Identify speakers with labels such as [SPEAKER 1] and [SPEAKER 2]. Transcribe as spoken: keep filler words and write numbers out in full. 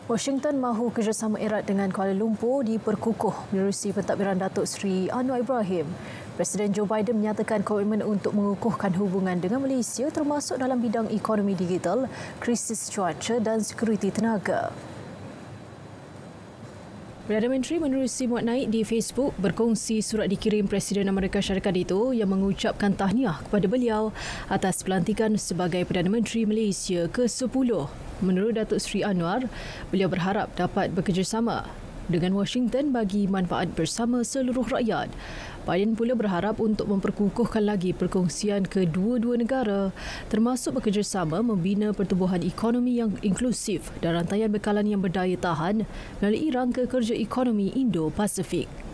[SPEAKER 1] Washington mahu kerjasama erat dengan Kuala Lumpur diperkukuh menerusi pentadbiran Datuk Seri Anwar Ibrahim. Presiden Joe Biden menyatakan komitmen untuk mengukuhkan hubungan dengan Malaysia termasuk dalam bidang ekonomi digital, krisis cuaca dan sekuriti tenaga. Perdana Menteri menerusi muat naik di Facebook berkongsi surat dikirim Presiden Amerika Syarikat itu yang mengucapkan tahniah kepada beliau atas pelantikan sebagai Perdana Menteri Malaysia ke sepuluh. Menurut Datuk Seri Anwar, beliau berharap dapat bekerjasama dengan Washington bagi manfaat bersama seluruh rakyat. Biden pula berharap untuk memperkukuhkan lagi perkongsian kedua-dua negara termasuk bekerjasama membina pertumbuhan ekonomi yang inklusif dan rantaian bekalan yang berdaya tahan melalui rangka kerja ekonomi Indo-Pasifik.